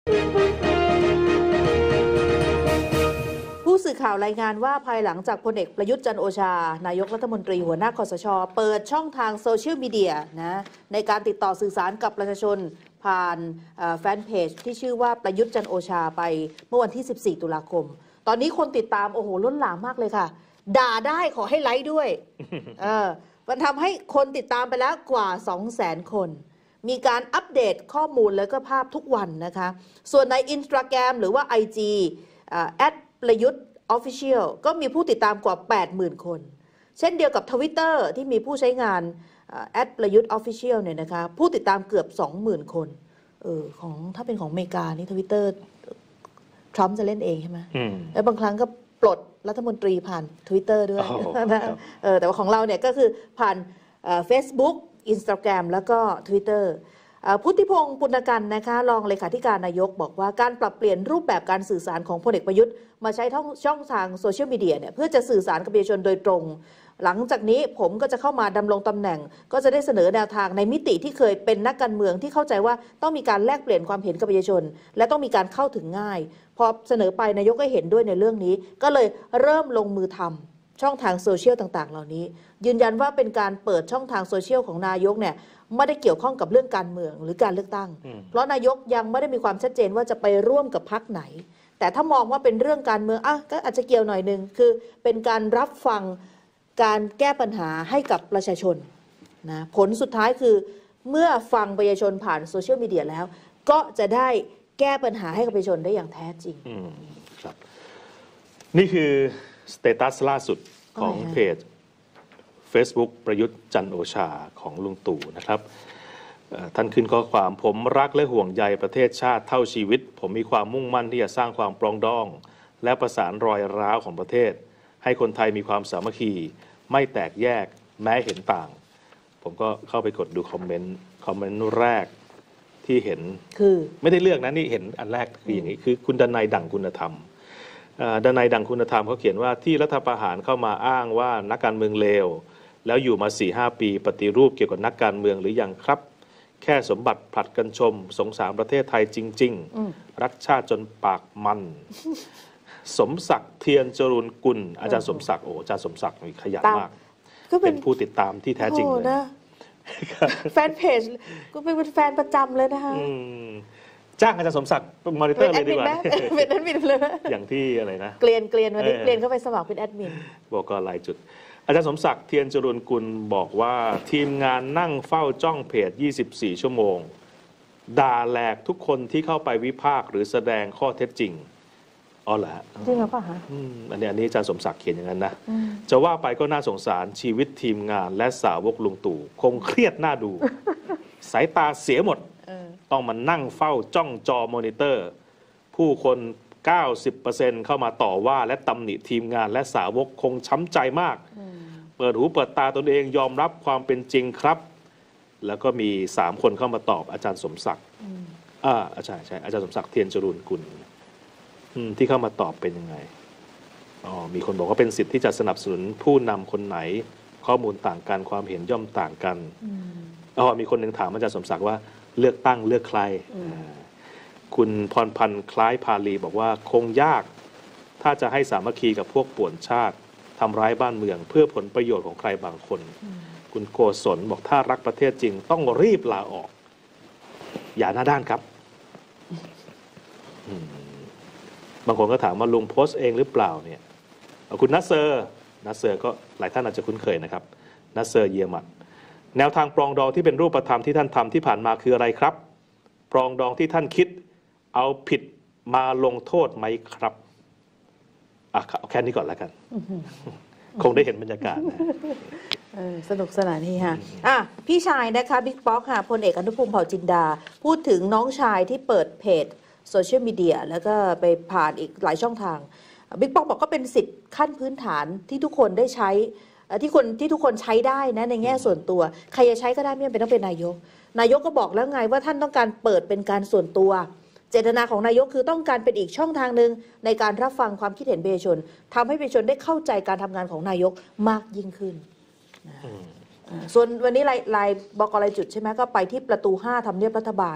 ผู้สื่อข่าวรายงานว่าภายหลังจากพลเอกประยุทธ์จันทร์โอชานายกรัฐมนตรีหัวหน้าคสช.เปิดช่องทางโซเชียลมีเดียนะในการติดต่อสื่อสารกับประชาชนผ่านแฟนเพจที่ชื่อว่าประยุทธ์จันทร์โอชาไปเมื่อวันที่ 14 ตุลาคมตอนนี้คนติดตามโอ้โหล้นหลามมากเลยค่ะด่าได้ขอให้ไลค์ด้วย มันทำให้คนติดตามไปแล้วกว่า 200,000 คนมีการอัปเดตข้อมูลแล้วก็ภาพทุกวันนะคะส่วนใน Instagram หรือว่า IG ประยุทธ์ Official ก็มีผู้ติดตามกว่า 80,000 คนเช่นเดียวกับ Twitter ที่มีผู้ใช้งานประยุทธ์ Official เนี่ยนะคะผู้ติดตามเกือบ 20,000 คนของถ้าเป็นของอเมริกานี่ Twitter ทรัมป์จะเล่นเองใช่ไหมแล้วบางครั้งก็ปลดรัฐมนตรีผ่าน Twitter ด้วยแต่ว่าของเราเนี่ยก็คือผ่านFacebook Instagram แล้วก็ Twitter พุทธิพงศ์ปุณกันนะคะรองเลขาธิการนายกบอกว่าการปรับเปลี่ยนรูปแบบการสื่อสารของพลเอกประยุทธ์มาใช้ช่องทางโซเชียลมีเดียเนี่ยเพื่อจะสื่อสารกับประชาชนโดยตรงหลังจากนี้ผมก็จะเข้ามาดำรงตำแหน่งก็จะได้เสนอแนวทางในมิติที่เคยเป็นนักการเมืองที่เข้าใจว่าต้องมีการแลกเปลี่ยนความเห็นกับประชาชนและต้องมีการเข้าถึงง่ายพอเสนอไปนายกก็เห็นด้วยในเรื่องนี้ก็เลยเริ่มลงมือทำช่องทางโซเชียลต่างๆเหล่านี้ยืนยันว่าเป็นการเปิดช่องทางโซเชียลของนายกเนี่ยไม่ได้เกี่ยวข้องกับเรื่องการเมืองหรือการเลือกตั้งเพราะนายกยังไม่ได้มีความชัดเจนว่าจะไปร่วมกับพรรคไหนแต่ถ้ามองว่าเป็นเรื่องการเมืองก็อาจจะเกี่ยวหน่อยนึงคือเป็นการรับฟังการแก้ปัญหาให้กับประชาชนนะผลสุดท้ายคือเมื่อฟังประชาชนผ่านโซเชียลมีเดียแล้วก็จะได้แก้ปัญหาให้กับประชาชนได้อย่างแท้จริงครับนี่คือสเตตัสล่าสุดของเพจ Facebook ประยุทธ์จันทร์โอชาของลุงตู่นะครับท่านขึ้นข้อความผมรักและห่วงใยประเทศชาติเท่าชีวิตผมมีความมุ่งมั่นที่จะสร้างความปรองดองและประสานรอยร้าวของประเทศให้คนไทยมีความสามัคคีไม่แตกแยกแม้เห็นต่างผมก็เข้าไปกดดูคอมเมนต์แรกที่เห็นคือไม่ได้เลือกนะนี่เห็นอันแรกคืออย่างนี้คือคุณดนัยดั่งคุณธรรมดนัยดั่งคุณธรรมเขาเขียนว่าที่รัฐประหารเข้ามาอ้างว่านักการเมืองเลวแล้วอยู่มา 4-5 ปีปฏิรูปเกี่ยวกับนักการเมืองหรือยังครับแค่สมบัติผลัดกันชมสงสารประเทศไทยจริงๆรักชาติจนปากมันสมศักดิ์เทียนจรูนกุลอาจารย์สมศักดิ์อาจารย์สมศักดิ์มีขยันมากเป็นผู้ติดตามที่แท้จริงเลยแฟนเพจก็เป็นแฟนประจำเลยนะคะจ้างอาจารย์สมศักดิ์มอนิเตอร์เลยดีกว่าเป็นแอดมินเลยอย่างที่อะไรนะเกลียนวันนี้เกลียนเข้าไปสมัครเป็นแอดมินบอกก็รายจุดอาจารย์สมศักดิ์เทียนจรูนกุลบอกว่าทีมงานนั่งเฝ้าจ้องเพจ24 ชั่วโมงด่าแหลกทุกคนที่เข้าไปวิพากษ์หรือแสดงข้อเท็จจริงอ๋อเหรอจริงหรือเปล่าคะอันนี้อาจารย์สมศักดิ์เขียนอย่างนั้นนะจะว่าไปก็น่าสงสารชีวิตทีมงานและสาวกลุงตู่คงเครียดน่าดูสายตาเสียหมดต้องมานั่งเฝ้าจ้องจอมอนิเตอร์ผู้คน 90% เข้ามาต่อว่าและตำหนิทีมงานและสาวกคงช้ำใจมากเปิดหูเปิดตาตนเองยอมรับความเป็นจริงครับแล้วก็มี3 คนเข้ามาตอบอาจารย์สมศักดิ์ใช่อาจารย์สมศักดิ์เทียนจรูนกุลที่เข้ามาตอบเป็นยังไงมีคนบอกว่าเป็นสิทธิ์ที่จะสนับสนุนผู้นำคนไหนข้อมูลต่างกันความเห็นย่อมต่างกันมีคนหนึ่งถามอาจารย์สมศักดิ์ว่าเลือกตั้งเลือกใครคุณพรพันธ์คล้ายพาลีบอกว่าคงยากถ้าจะให้สามัคคีกับพวกป่วนชาติทำร้ายบ้านเมืองเพื่อผลประโยชน์ของใครบางคนคุณโกศลบอกถ้ารักประเทศจริงต้องรีบลาออกอย่าหน้าด้านครับบางคนก็ถามว่าลุงโพสต์เองหรือเปล่าเนี่ยคุณนัสเซอร์ก็หลายท่านอาจจะคุ้นเคยนะครับนัสเซอร์เยมัดแนวทางปรองดองที่เป็นรูปธรรมที่ท่านทำที่ผ่านมาคืออะไรครับปรองดองที่ท่านคิดเอาผิดมาลงโทษไหมครับเอาแค่นี้ก่อนแล้วกันคงได้เห็นบรรยากาศสนุกสนานนี่ค่ะพี่ชายนะคะบิ๊กป๊อกค่ะพลเอกอนุพงษ์เผ่าจินดาพูดถึงน้องชายที่เปิดเพจโซเชียลมีเดียแล้วก็ไปผ่านอีกหลายช่องทางบิ๊กป๊อกบอกก็เป็นสิทธิ์ขั้นพื้นฐานที่ทุกคนได้ใช้ที่ทุกคนใช้ได้นะในแง่ส่วนตัวใครจะใช้ก็ได้ไม่จำเป็นต้องเป็นนายกก็บอกแล้วไงว่าท่านต้องการเปิดเป็นการส่วนตัวเจตนาของนายกคือต้องการเป็นอีกช่องทางหนึ่งในการรับฟังความคิดเห็นประชาชนทำให้ประชาชนได้เข้าใจการทำงานของนายกมากยิ่งขึ้นส่วนวันนี้รายบก.รายจุดใช่ไหมก็ไปที่ประตู 5ทำเนียบรัฐบาล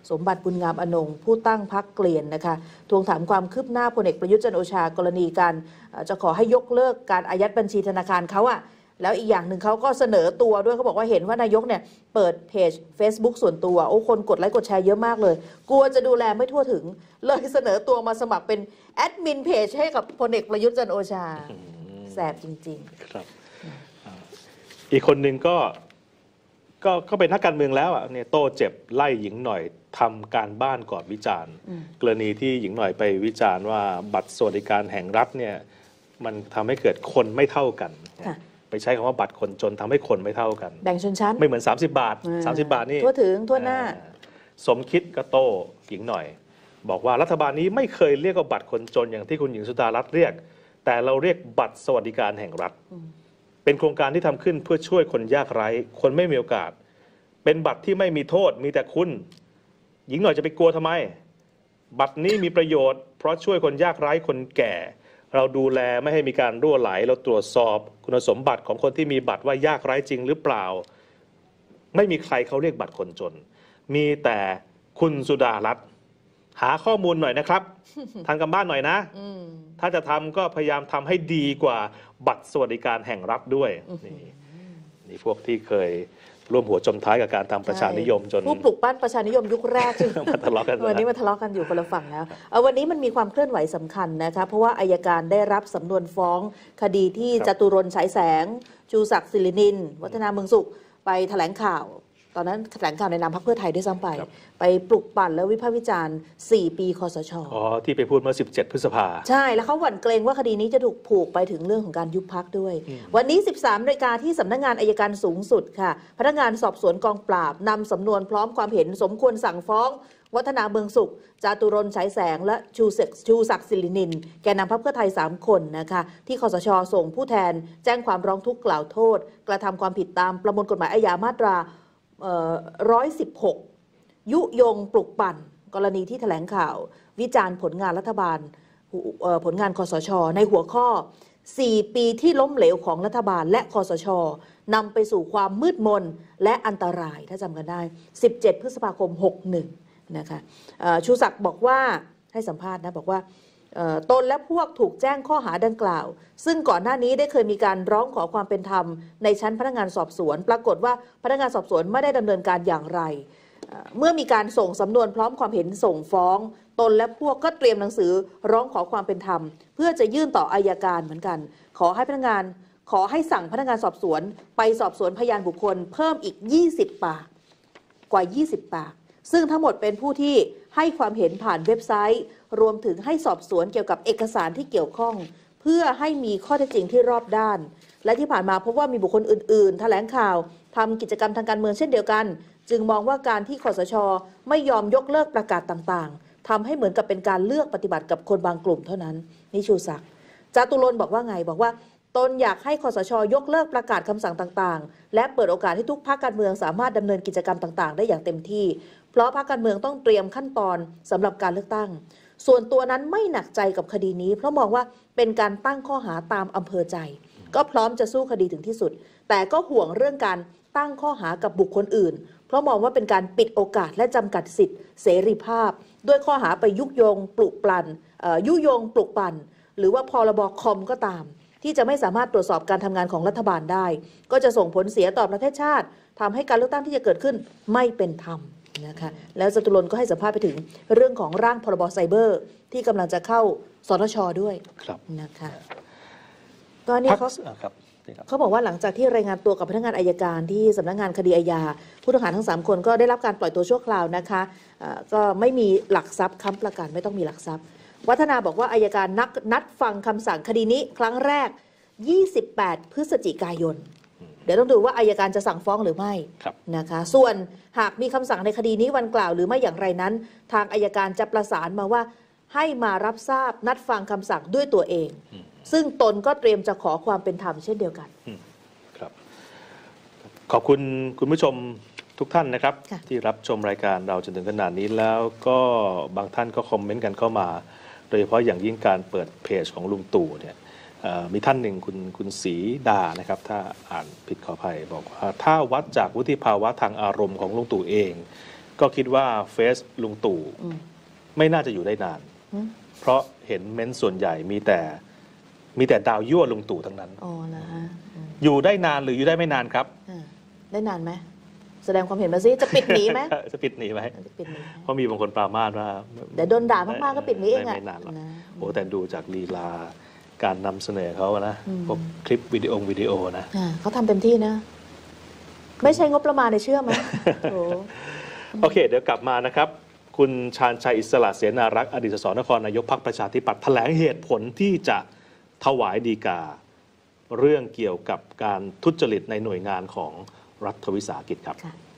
สมบัติบุญงามอนงค์ผู้ตั้งพรรคเกลียนนะคะทวงถามความคืบหน้าพลเอกประยุทธ์จันทร์โอชากรณีการจะขอให้ยกเลิกการอายัดบัญชีธนาคารเขาอะแล้วอีกอย่างหนึ่งเขาก็เสนอตัวด้วยเขาบอกว่าเห็นว่านายกเนี่ยเปิดเพจ Facebook ส่วนตัวโอ้คนกดไลค์กดแชร์เยอะมากเลยกลัวจะดูแลไม่ทั่วถึงเลยเสนอตัวมาสมัครเป็นแอดมินเพจให้กับพลเอกประยุทธ์จันทร์โอชาแสบจริงๆครับอีกคนหนึ่งก็เป็นนักการเมืองแล้วอ่ะเนี่ยโต้เจ็บไล่หญิงหน่อยทำการบ้านก่อนวิจารณ์กรณีที่หญิงหน่อยไปวิจารณ์ว่าบัตรสวัสดิการแห่งรัฐเนี่ยมันทำให้เกิดคนไม่เท่ากันไปใช้คำว่าบัตรคนจนทำให้คนไม่เท่ากันแบ่งชนชั้นไม่เหมือน30 บาท30 บาทนี่ทั่วถึงทั่วหน้าสมคิดก็โต้หญิงหน่อยบอกว่ารัฐบาลนี้ไม่เคยเรียกว่าบัตรคนจนอย่างที่คุณหญิงสุดารัตน์เรียกแต่เราเรียกบัตรสวัสดิการแห่งรัฐเป็นโครงการที่ทำขึ้นเพื่อช่วยคนยากไร้คนไม่มีโอกาสเป็นบัตรที่ไม่มีโทษมีแต่คุณหญิงหน่อยจะไปกลัวทำไมบัตรนี้มีประโยชน์เพราะช่วยคนยากไร้คนแก่เราดูแลไม่ให้มีการรั่วไหลเราตรวจสอบคุณสมบัติของคนที่มีบัตรว่ายากไร้จริงหรือเปล่าไม่มีใครเขาเรียกบัตรคนจนมีแต่คุณสุดารัตน์หาข้อมูลหน่อยนะครับ ทำกันบ้านหน่อยนะถ้าจะทำก็พยายามทำให้ดีกว่าบัตรสวัสดิการแห่งรัฐด้วยนี่พวกที่เคยร่วมหัวจมท้ายกับการทำประชานิยมจนผู้ปลุกปั้นประชานิยมยุคแรกมาทะเลาะกันวันนี้มาทะเลาะกันอยู่คนละฝั่งแล้ววันนี้มันมีความเคลื่อนไหวสำคัญนะคะเพราะว่าอัยการได้รับสำนวนฟ้องคดีที่จตุรนต์ฉายแสงชูศักดิ์ศิรินินวัฒนาเมืองสุขไปแถลงข่าวตอนนั้นแถลงข่าวในนามพรรคเพื่อไทยด้วยซ้ำไปปลุกปั่นและวิพากษ์วิจารณ์4 ปีคสช. ที่ไปพูดเมื่อ17 พฤษภาใช่แล้วเขาหวั่นเกรงว่าคดีนี้จะถูกผูกไปถึงเรื่องของการยุบพรรคด้วยวันนี้ 13 นาฬิกาที่สำนักงานอัยการสูงสุดค่ะพนักงานสอบสวนกองปราบนำสำนวนพร้อมความเห็นสมควรสั่งฟ้องวัฒนาเมืองสุขจตุรนต์ฉายแสงและชูศักดิ์ศิรินินแกนนำพรรคเพื่อไทย3 คนนะคะที่คสช.ส่งผู้แทนแจ้งความร้องทุกข์กล่าวโทษกระทำความผิดตามประมวลกฎหมายอาญามาตรา116 ยุยงปลุกปั่นกรณีที่แถลงข่าววิจารณ์ผลงานรัฐบาลผลงานคสช.ในหัวข้อ4 ปีที่ล้มเหลวของรัฐบาลและคสช.นำไปสู่ความมืดมนและอันตรายถ้าจำกันได้17 พฤษภาคม 61นะคะชูศักดิ์บอกว่าให้สัมภาษณ์นะบอกว่าตนและพวกถูกแจ้งข้อหาดังกล่าวซึ่งก่อนหน้านี้ได้เคยมีการร้องขอความเป็นธรรมในชั้นพนักงานสอบสวนปรากฏว่าพนักงานสอบสวนไม่ได้ดำเนินการอย่างไรเมื่อมีการส่งสำนวนพร้อมความเห็นส่งฟ้องตนและพวกก็เตรียมหนังสือร้องขอความเป็นธรรมเพื่อจะยื่นต่ออัยการเหมือนกันขอให้สั่งพนักงานสอบสวนไปสอบสวนพยานบุคคลเพิ่มอีก20 ปากกว่า20 ปากซึ่งทั้งหมดเป็นผู้ที่ให้ความเห็นผ่านเว็บไซต์รวมถึงให้สอบสวนเกี่ยวกับเอกสารที่เกี่ยวข้องเพื่อให้มีข้อเท็จจริงที่รอบด้านและที่ผ่านมาพบว่ามีบุคคลอื่นๆแถลงข่าวทำกิจกรรมทางการเมืองเช่นเดียวกันจึงมองว่าการที่คสช.ไม่ยอมยกเลิกประกาศต่างๆทำให้เหมือนกับเป็นการเลือกปฏิบัติกับคนบางกลุ่มเท่านั้นนี่ชูศักดิ์จตุรนต์บอกว่าไงบอกว่าตนอยากให้คสช.ยกเลิกประกาศคำสั่งต่างๆและเปิดโอกาสให้ทุกพรรคการเมืองสามารถดำเนินกิจกรรมต่างๆได้อย่างเต็มที่เพราะพรรคการเมืองต้องเตรียมขั้นตอนสำหรับการเลือกตั้งส่วนตัวนั้นไม่หนักใจกับคดีนี้เพราะมองว่าเป็นการตั้งข้อหาตามอำเภอใจก็พร้อมจะสู้คดีถึงที่สุดแต่ก็ห่วงเรื่องการตั้งข้อหากับบุคคลอื่นเพราะมองว่าเป็นการปิดโอกาสและจำกัดสิทธิเสรีภาพด้วยข้อหาไปยุยงปลุกปั่นหรือว่าพรบคอมก็ตามที่จะไม่สามารถตรวจสอบการทำงานของรัฐบาลได้ก็จะส่งผลเสียต่อประเทศชาติทำให้การเลือกตั้งที่จะเกิดขึ้นไม่เป็นธรรมนะคะแล้วจตุรนต์ก็ให้สัมภาษณ์ไปถึงเรื่องของร่างพรบไซเบอร์ที่กำลังจะเข้าสนช.ด้วยนะคะก็นี่เขาบอกว่าหลังจากที่รายงานตัวกับพนักงานอัยการที่สำนักงานคดีอาญาผู้ต้องหาทั้ง3 คนก็ได้รับการปล่อยตัวชั่วคราวนะคะก็ไม่มีหลักทรัพย์ค้ำประกันไม่ต้องมีหลักทรัพย์วัฒนาบอกว่าอัยการนัดฟังคำสั่งคดีนี้ครั้งแรก28 พฤศจิกายนเดี๋ยวต้องดูว่าอัยการจะสั่งฟ้องหรือไม่นะคะส่วนหากมีคำสั่งในคดีนี้วันกล่าวหรือไม่อย่างไรนั้นทางอัยการจะประสานมาว่าให้มารับทราบนัดฟังคำสั่งด้วยตัวเองซึ่งตนก็เตรียมจะขอความเป็นธรรมเช่นเดียวกันครับขอบคุณคุณผู้ชมทุกท่านนะครับที่รับชมรายการเราจนถึงขนาดนี้แล้วก็บางท่านก็คอมเมนต์กันเข้ามาโดยเฉพาะอย่างยิ่งการเปิดเพจของลุงตู่เนี่ยมีท่านหนึ่งคุณศรีดานะครับถ้าอ่านผิดขออภัยบอกว่าถ้าวัดจากวุฒิภาวะทางอารมณ์ของลุงตู่เองก็คิดว่าเฟซลุงตู่อืมไม่น่าจะอยู่ได้นานอืมเพราะเห็นเม้นต์ส่วนใหญ่มีแต่ดาวยั่วลุงตู่ทั้งนั้นอ๋อนะฮะอยู่ได้นานหรืออยู่ได้ไม่นานครับได้นานไหมแสดงความเห็นมาสิจะปิดหนีไหมจะปิดหนีไหมจะปิดหนีไหมเพราะมีบางคนปรามาสว่าเดี๋ยวโดนด่ามากๆก็ปิดหนีเองอะไม่นานหรอกนะโอ้แต่ดูจากลีลาการนำเสนอเขานะอืมพวกคลิปวิดีโอนะเขาทำเต็มที่นะ ไม่ใช่งบประมาณในเชื่อไหมโอ้โอเค เดี๋ยวกลับมานะครับ คุณชาญชัยอิสระเสนารักษ์อดีตสสนครนายกพรรคประชาธิปัตย์แถลงเหตุผลที่จะถวายฎีกา เรื่องเกี่ยวกับการทุจริตในหน่วยงานของรัฐวิสาหกิจครับค่ะ